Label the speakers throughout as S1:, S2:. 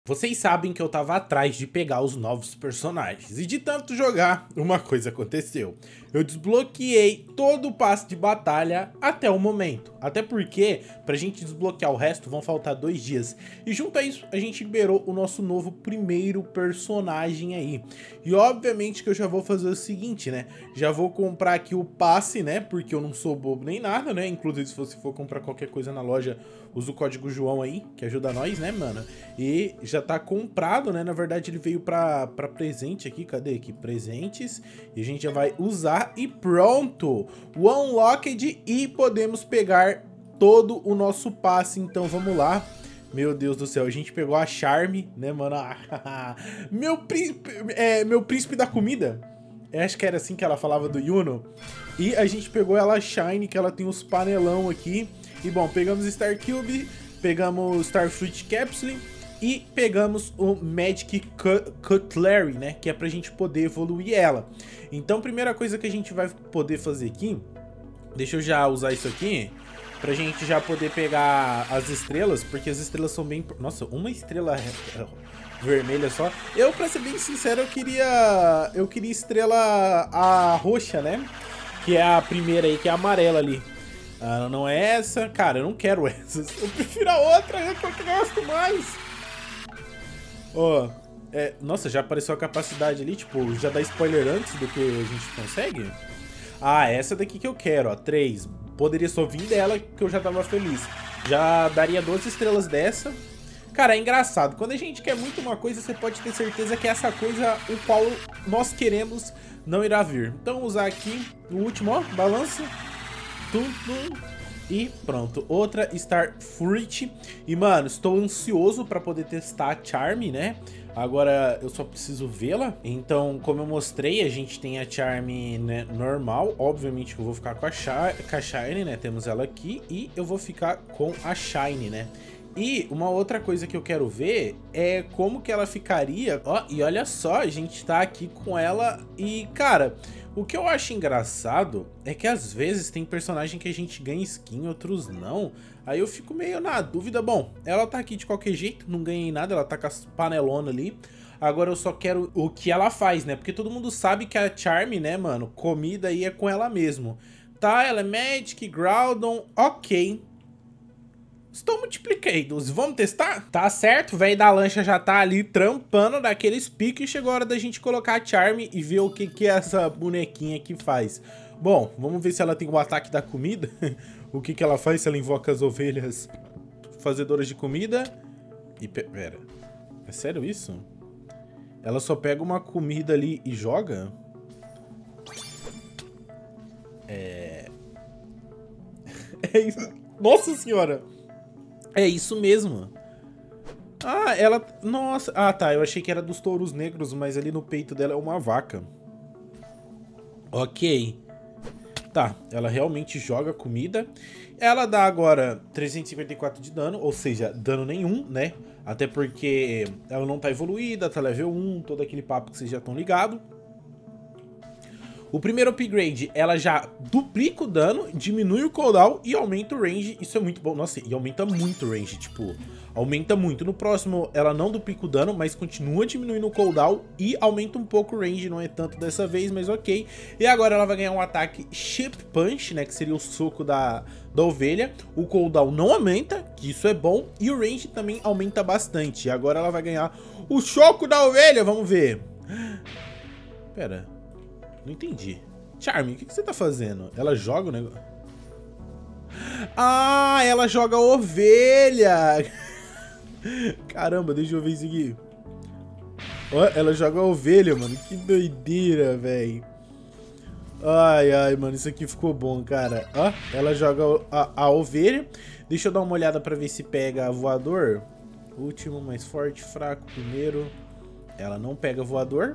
S1: Vocês sabem que eu tava atrás de pegar os novos personagens, e de tanto jogar, uma coisa aconteceu. Eu desbloqueei todo o passe de batalha até o momento. Até porque, pra gente desbloquear o resto, vão faltar 2 dias. E junto a isso, a gente liberou o nosso novo primeiro personagem aí. E obviamente que eu já vou fazer o seguinte, né? Já vou comprar aqui o passe, né? Porque eu não sou bobo nem nada, né? Inclusive, se você for comprar qualquer coisa na loja, usa o código João aí, que ajuda nós, né, mano? E já tá comprado, né? Na verdade, ele veio pra presente aqui. Cadê aqui? Presentes. E a gente já vai usar e pronto! O Unlocked e podemos pegar todo o nosso passe. Então, vamos lá. Meu Deus do céu, a gente pegou a Charme, né, mano? Meu príncipe da comida. Eu acho que era assim que ela falava do Yuno. E a gente pegou ela Shine, que ela tem os panelão aqui. E bom, pegamos Star Cube, pegamos Starfruit Capsule e pegamos o Magic Cutlery, né? Que é pra gente poder evoluir ela. Então, primeira coisa que a gente vai poder fazer aqui... Deixa eu já usar isso aqui, pra gente já poder pegar as estrelas, porque as estrelas são bem... Nossa, uma estrela vermelha só. Eu, pra ser bem sincero, eu queria estrela a roxa, né? Que é a primeira aí, que é a amarela ali. Ah, não é essa. Cara, eu não quero essas. Eu prefiro a outra, é que eu gosto mais. Ó, nossa, já apareceu a capacidade ali, tipo, já dá spoiler antes do que a gente consegue? Ah, essa daqui que eu quero, ó, 3. Poderia só vir dela que eu já tava feliz. Já daria 12 estrelas dessa. Cara, é engraçado, quando a gente quer muito uma coisa, você pode ter certeza que essa coisa, o qual nós queremos, não irá vir. Então, usar aqui o último, ó, balança. E pronto, outra Starfruit. E mano, estou ansioso pra poder testar a Charme, né? Agora eu só preciso vê-la. Então, como eu mostrei, a gente tem a Charme, né, normal. Obviamente que eu vou ficar com a Shine, né? Temos ela aqui. E eu vou ficar com a Shine, né? E uma outra coisa que eu quero ver é como que ela ficaria. Ó, e olha só, a gente tá aqui com ela e, cara, o que eu acho engraçado é que às vezes tem personagem que a gente ganha skin, outros não. Aí eu fico meio na dúvida. Bom, ela tá aqui de qualquer jeito, não ganhei nada, ela tá com as panelonas ali. Agora eu só quero o que ela faz, né? Porque todo mundo sabe que a Charme, né, mano, comida aí é com ela mesmo. Tá, ela é Magic, Groudon, ok. Estou multiplicados, vamos testar? Tá certo, o velho da lancha já tá ali trampando daqueles piques. Chegou a hora da gente colocar a Charme e ver o que essa bonequinha aqui faz. Bom, vamos ver se ela tem o ataque da comida. O que ela faz, se ela invoca as ovelhas fazedoras de comida. E pera, é sério isso? Ela só pega uma comida ali e joga? É isso. Nossa senhora! É isso mesmo. Ah, ela... Nossa. Ah, tá. Eu achei que era dos touros negros, mas ali no peito dela é uma vaca. Ok. Tá. Ela realmente joga comida. Ela dá agora 354 de dano, ou seja, dano nenhum, né? Até porque ela não tá evoluída, tá level 1, todo aquele papo que vocês já estão ligados. O primeiro upgrade, ela já duplica o dano, diminui o cooldown e aumenta o range. Isso é muito bom. Nossa, e aumenta muito o range, tipo, aumenta muito. No próximo, ela não duplica o dano, mas continua diminuindo o cooldown e aumenta um pouco o range. Não é tanto dessa vez, mas ok. E agora ela vai ganhar um ataque Ship Punch, né, que seria o soco da ovelha. O cooldown não aumenta, que isso é bom. E o range também aumenta bastante. E agora ela vai ganhar o choco da ovelha, vamos ver. Pera... Não entendi. Charme, o que você tá fazendo? Ela joga o negócio... Ah, ela joga ovelha! Caramba, deixa eu ver isso aqui. Ó, ela joga ovelha, mano. Que doideira, velho. Ai, ai, mano. Isso aqui ficou bom, cara. Ó, ela joga a ovelha. Deixa eu dar uma olhada pra ver se pega voador. Último, mais forte, fraco, primeiro. Ela não pega voador.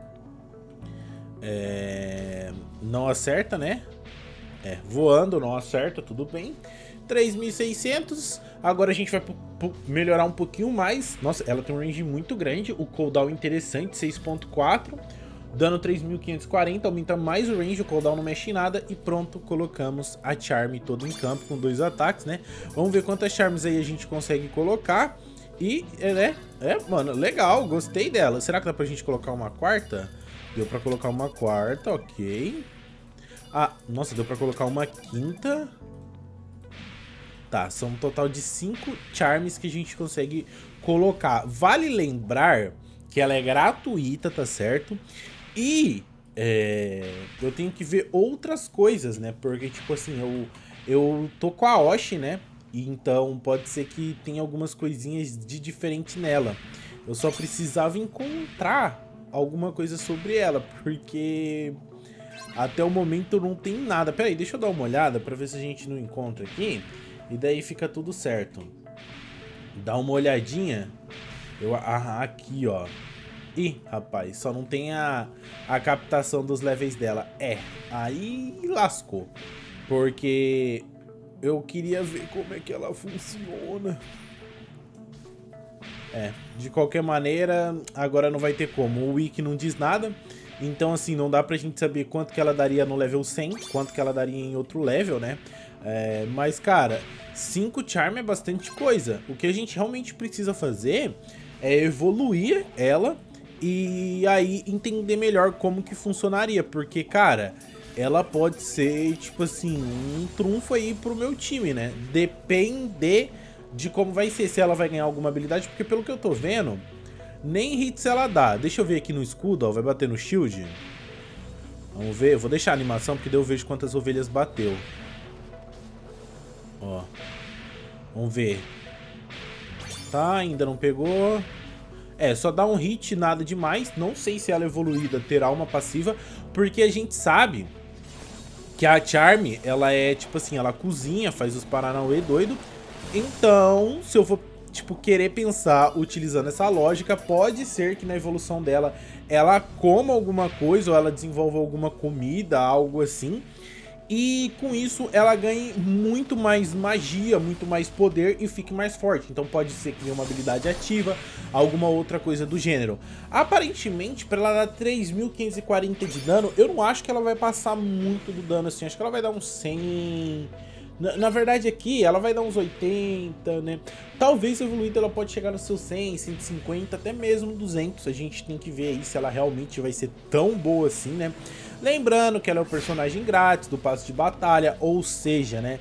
S1: Não acerta, né? Voando não acerta, tudo bem. 3.600. Agora a gente vai melhorar um pouquinho mais. Nossa, ela tem um range muito grande. O cooldown interessante, 6.4. Dano 3.540, aumenta mais o range, o cooldown não mexe em nada. E pronto, colocamos a Charme todo em campo com 2 ataques, né? Vamos ver quantas Charmes aí a gente consegue colocar. E, mano, legal, gostei dela. Será que dá pra gente colocar uma quarta? Deu pra colocar uma quarta, ok. Ah, nossa, deu pra colocar uma quinta. Tá, são um total de 5 charms que a gente consegue colocar. Vale lembrar que ela é gratuita, tá certo? E eu tenho que ver outras coisas, né? Porque, tipo assim, eu tô com a Oshi, né? E então pode ser que tenha algumas coisinhas de diferente nela. Eu só precisava encontrar alguma coisa sobre ela, porque até o momento não tem nada. Pera aí, deixa eu dar uma olhada pra ver se a gente não encontra aqui. E daí fica tudo certo. Dá uma olhadinha. Aqui, ó. Ih, rapaz, só não tem a captação dos levels dela. Aí lascou. Porque eu queria ver como é que ela funciona. De qualquer maneira, agora não vai ter como. O wiki não diz nada. Então, assim, não dá pra gente saber quanto que ela daria no level 100, quanto que ela daria em outro level, né? Mas, cara, 5 charm é bastante coisa. O que a gente realmente precisa fazer é evoluir ela e aí entender melhor como que funcionaria. Porque, cara, ela pode ser, tipo assim, um trunfo aí pro meu time, né? Depende de como vai ser, se ela vai ganhar alguma habilidade. Porque pelo que eu tô vendo, nem hits ela dá. Deixa eu ver aqui no escudo, ó, vai bater no shield. Vamos ver, eu vou deixar a animação porque daí eu vejo quantas ovelhas bateu. Ó, vamos ver. Tá, ainda não pegou. Só dá um hit, nada demais. Não sei se ela evoluída terá uma passiva, porque a gente sabe que a Charm, ela é tipo assim, ela cozinha, faz os paranauê doido. Então, se eu for tipo querer pensar utilizando essa lógica, pode ser que na evolução dela ela coma alguma coisa ou ela desenvolva alguma comida, algo assim. E com isso ela ganhe muito mais magia, muito mais poder e fique mais forte. Então pode ser que tenha uma habilidade ativa, alguma outra coisa do gênero. Aparentemente, para ela dar 3.540 de dano, eu não acho que ela vai passar muito do dano assim. Acho que ela vai dar uns 100... Na verdade aqui ela vai dar uns 80, né? Talvez evoluída ela pode chegar nos seus 100, 150, até mesmo 200. A gente tem que ver aí se ela realmente vai ser tão boa assim, né? Lembrando que ela é o personagem grátis do passe de batalha, ou seja, né?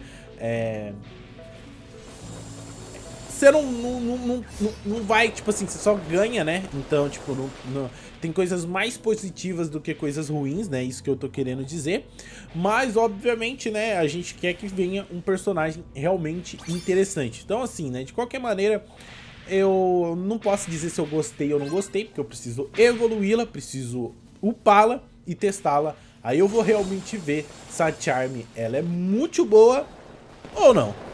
S1: Você não vai, tipo assim, você só ganha, né? Então, tipo, tem coisas mais positivas do que coisas ruins, né? Isso que eu tô querendo dizer. Mas, obviamente, né? A gente quer que venha um personagem realmente interessante. Então, assim, né? De qualquer maneira, eu não posso dizer se eu gostei ou não gostei, porque eu preciso evoluí-la, preciso upá-la e testá-la. Aí eu vou realmente ver se a Charm ela é muito boa ou não.